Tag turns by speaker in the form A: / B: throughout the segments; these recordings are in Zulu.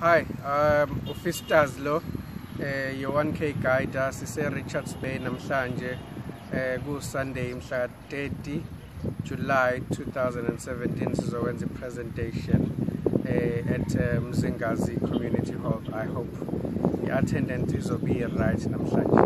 A: Hi, Sfiso, your 1K guide, sise Richards Bay namhlanje ku Sunday mhla 30 July 2017 sizokwenza presentation at Mzingazi Community Hall. I hope the attendance izobe right namhlanje.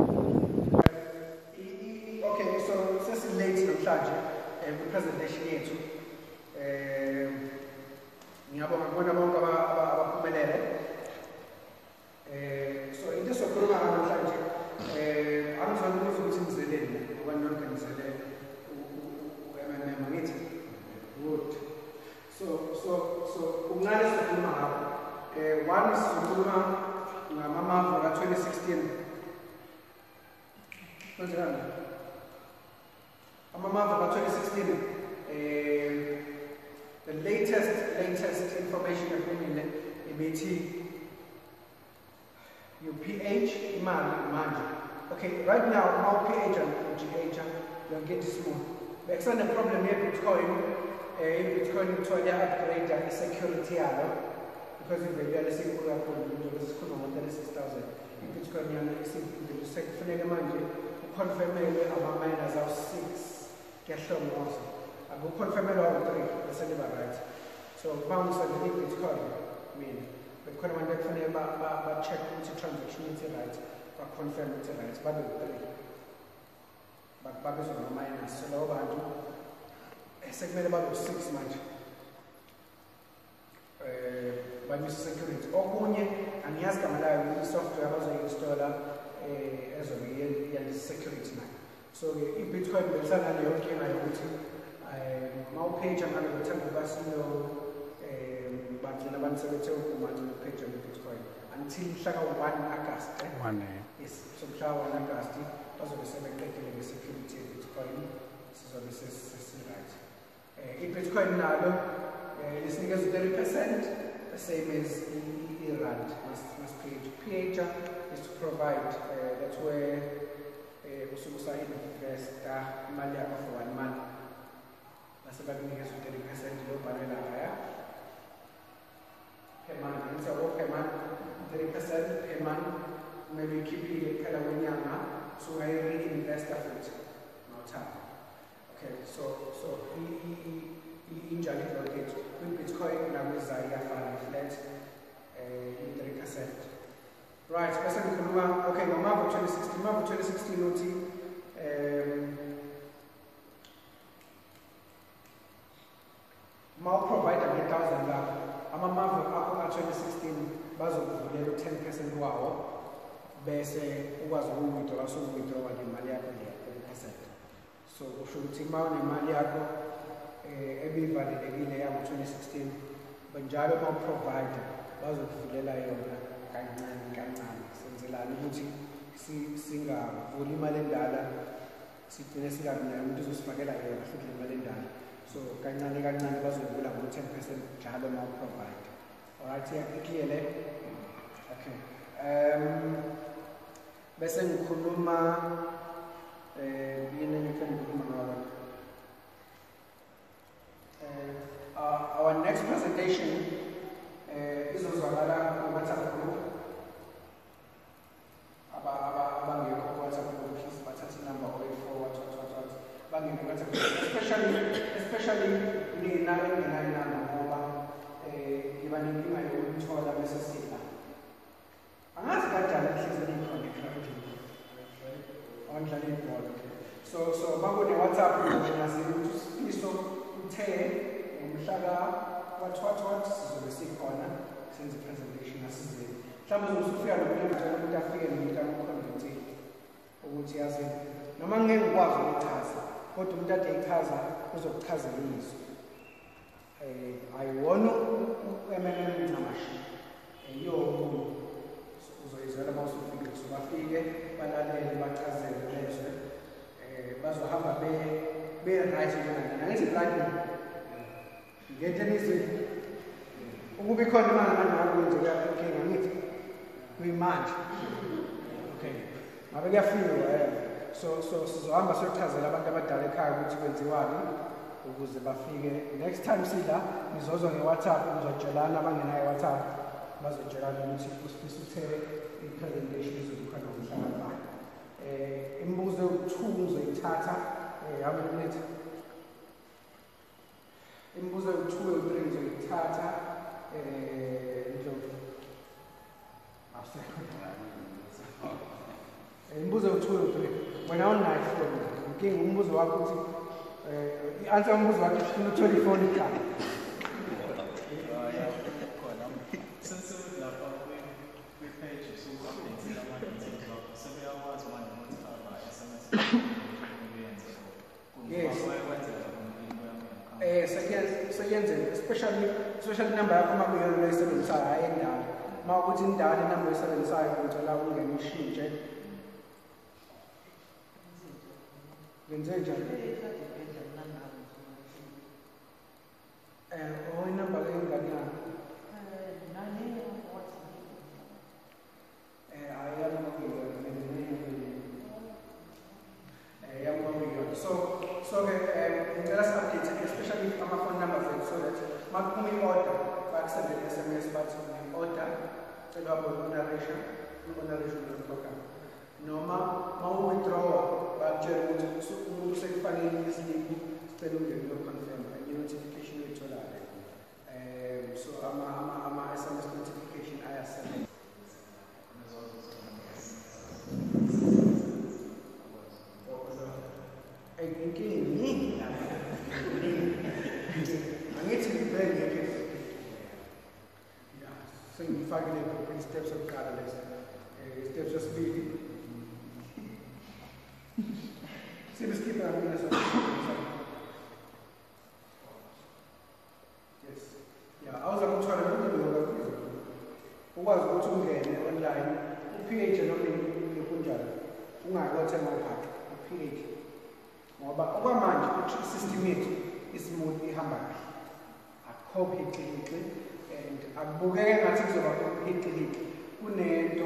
A: Okay, so sesilate namhlanje the presentation yethu. Ngiyabonga kubona bonke abaphumelele. So into sokhuluma namhlanje angizange ukuthi ngizelele ngoba ngizelele uMMM ngithi good. So ungale sokhuluma ngakho. One sokhuluma ngamamavu ka 2016. Konjani? Amamavu ka 2016 the latest information ephumile ibithi your pH imali. Okay, right now our pH and GH you'll get small. The external problem here Bitcoin ithola upgrade and security yalo because if they are saying kakhulu nje besikhuluma ngo 36,000 Bitcoin yana sekufuneka manje uconfirmele ama miners awu 6 kuyahlomo go confirm all 3, that's right. So bounce on the Bitcoin, Bitcoin one day for check into transaction it's right, but confirm it's right, but 3. But Babylon on minus, so now a segment about 6 months. By Mr. Security, and he has come alive with software as a installer as a real security man. So if Bitcoin will send an okay, my page I'm going to tell you but in about 70 page on Bitcoin until 1 August. Yes, so 1 August, also the same security Bitcoin. So this is right. In Bitcoin now, this is 30%, the same as Iran must page is to provide that's where we invest money for 1 month. That's about 30% low banana per month. So per month, 30% per month, maybe keep it kind of so I reinvest it. No time. Okay, so in January with Bitcoin now is flat 30%. Right, okay, March 2016 noting Mal provider 1,000 love. I'm a marvel at 2016 bazo 10% wow. Bese was withdraw so withdraw in Maliaco 30%. So should take out in Maliaco everybody again 2016 but Java provider bazo kuvulela yona kancane senzelana ukuthi singa vuli imali endala sigcine singabi nayo umuntu uzosifakela yona futhi imali endala. So kancane bazovula ngo 10% njalo ma provide. Alright, clearly. Okay. Bese ngikhuluma yini ngikhuluma ngawo. Our next presentation izozwakala ku WhatsApp group. Abangekho ku WhatsApp group please bathathe number 084 bangekho ku WhatsApp group especially nina engenayinamba ngoba ngiba nenkinga yokuthola bese sila angazi kanjani ehlizweni ikhona ekhaya online ibhola. So babone WhatsApp ngiyazile ukuthi Sfiso uthe umhlaka what sizobe sikhona senze presentation asizeni mhlawumbe uzofika nokuthi umuntu afike nomuntu amukhonverte ukuthi yazi noma ngeke ngikwazi ukuchaza kodwa umuntu ade echaza uzokuchazela izwi. Ayiwona uMMM namashi yo uzoyizwela mawusufike so bafike balalele bachazele lezwe bazohamba be right njengana ngithi like ngetenisi ukube khona imali manje ngakwenza kuyaphinga ngithi kuyimanje. Okay, ngabe kuyafika so sizohamba siyochazela abantu abadala ekhaya ukuthi kwenziwani ukuze bafike next time sila ngizozwa ngeWhatsApp ngizotshelana abangenayo WhatsApp bazotshelana ukuthi uSfiso uthe i-presentation izokhona ngomhlaka imibuzo ewu-2 uzoyithatha how many minutes? Imibuzo ewu-2 ewu-3 uzoyithatha imibuzo ewu-2 ewu-3 wena awunayo ifoni inkinga umbuzo wakho uthi i-answer umbuzo wakho ifuna uthola ifoni ikhaya. Especially number yakho uma kuyona leyisebenzisayo hayi endala. Uma ukuthi indala inamba oyisebenzisayo ngicela ungene ishintshe. Wenze njani? Inamba le ingane yakho. So ngicela si-update especially ama-phone numbers so that makuphuma i-order bakusendele SMS bathi order cela uhonoration program noma mawu-withdrawa bakutshela ukuthi umuntu sekufanele isiliphu sicela ungene lo-confirm enye notification uyitholale so ama-SMS notification ayasebenza. Angithi ngibheke sengifakile i-steps zokuqala lezi steps sesibili sibiskipha mina yes awuzama ukuthola ukwazi ukuthi ungene online u-PH noma kunjalo ungakothenga uphaka u-PH ngoba okwamanje i-system yethu ismooth ihamba kahle akukho hixihixi and akubukeke ngathi kuzoba hixihixi kunento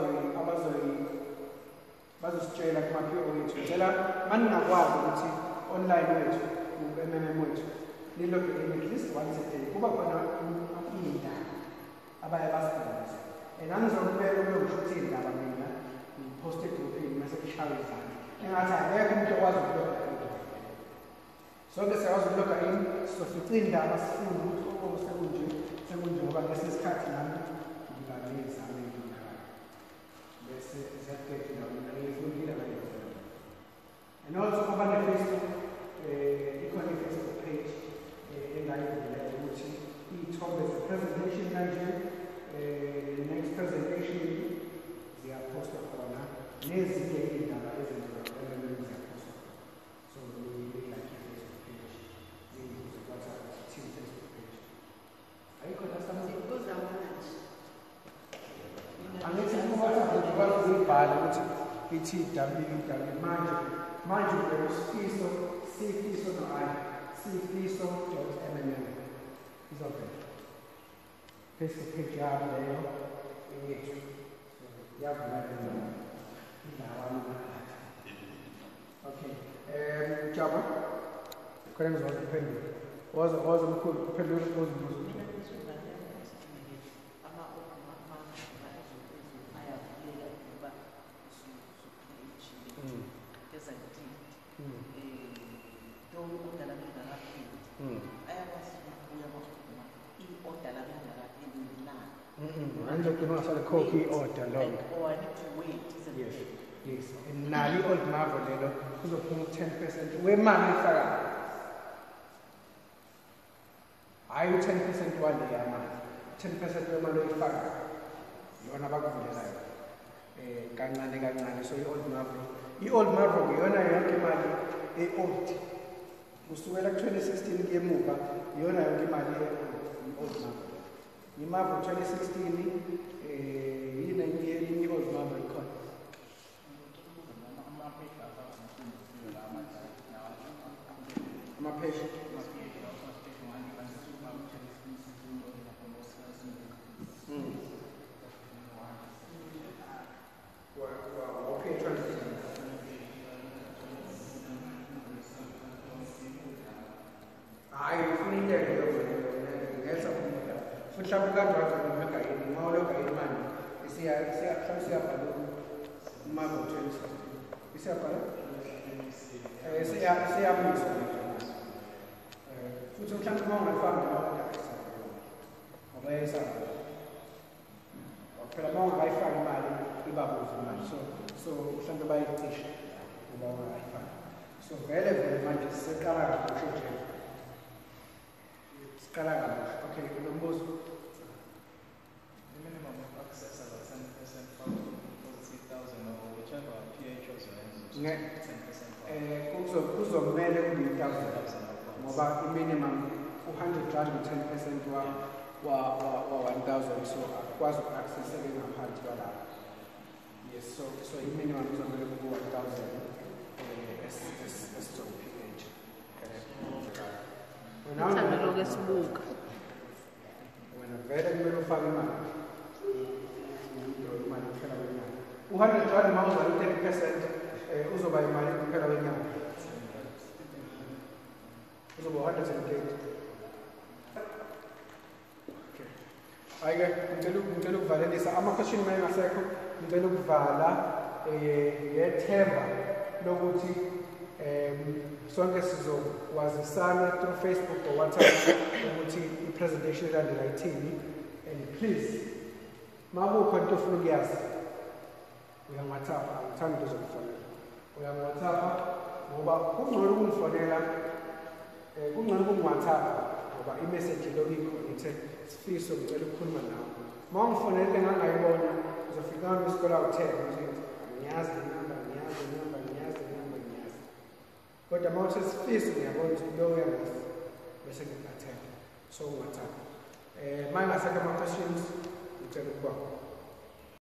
A: bazositshela kuma-PO wethu ngicela maningakwazi ukuthi online wethu ku-MMM wethu niloge in at least once a day kuba khona iy'ndaba abaye basibonise and angizokubeka uyokusho ukuthi iy'ndaba mina ngiphoste egruphini mase kushawe izandla engathi akekho umuntu okwazi ukuloga sonke siyakwazi ukuloga in sizofica iy'ndaba sifunde ukuthi sekunje ngoba ngese sikhathi nami ngibambe izame ey'dingakayo bese ziyaqeda ngiyifundile ngayifunda and also kuba ne-Facebook ikhona i-Facebook page engayivulayo ukuthi iy'thombe ze-presentation kanje next presentation ziyapostwa khona nezinye iy'ndaba ezenziwa ziyapostwa so like i-Facebook page team Facebook page ayikho angithi kuWhatsApp ukwazi ukuyibhala ukuthi ithi www manje ubheka uSfiso Sfiso no-I Sfiso.mmm izovela Facebook page yabo leyo yethu yavula okay Jaba khona ngizokwazi ukuphendula wazi mkhulu uphendula uzimbuzo cookie order long.
B: Or I need to wait, isn't
A: yes.
B: it?
A: Yes. And now the old marvel level is of 10%. Where man I 10% one day, man. 10% where man is far. You are never going to say, so the old marvel. The old marvel, you are not a old. Kusukela 2016 game over, you are not old marvel. The marvel 2016 yini old marvel ikhona. Amaphesha. Okay, transition. I fully get it. That's a mhlawumbe kanjalo ngibeka yini ngoba siyabhala uMago 2016 siyabhala siyamisa futhi mhlawumbe uma ungayifanga ngoba yesaba phela uma ungayifanga imali ibabuza imali so mhlawumbe bayicishe ngoba ungayifanga so vele manje siqala kabusha nje siqala kabusha okay nombuzo
B: minimum of access about 10% from 40,000 or whichever PHOs are 10%.
A: Kuzomele kube 1,000 ngoba i-minimum 100 rand u-10% wa 1,000 so akwazi uku-access-eke ngaphansi kwalapho. Yes, so i-minimum kuzomele kube 1,000 as-PH.
C: Uthando lokesibuka.
A: Wena vele kumele ufake imali. 100 rand uma uzala 10% uzoba imali kuphela kwenyanga. Uzoba 108. Okay. Ayike ngicela ukuvalelisa ama-question uma engasekho ngicela ukuvala ngethemba lokuthi sonke sizokwazisana through Facebook or WhatsApp ukuthi i-presentation elandela ithini and please makukhona into ofuna ukuyazi uyangi-WhatsApp angithandi into zokufonela uyangi-WhatsApp ngoba kungcono ukungifonela kungcono ukungi-WhatsApp ngoba imessage lo ikho ngithe Sfiso ngicela ukukhuluma nawe uma ungifonele ngangayibona uzofika nami isikole awu-10 ngiyazi inamba kodwa uma uthi Sfiso ngiyabona ukuthi lo uyangazi bese ngikubathela so ungi-WhatsApp uma engasekho ama-questions ngicela ukuba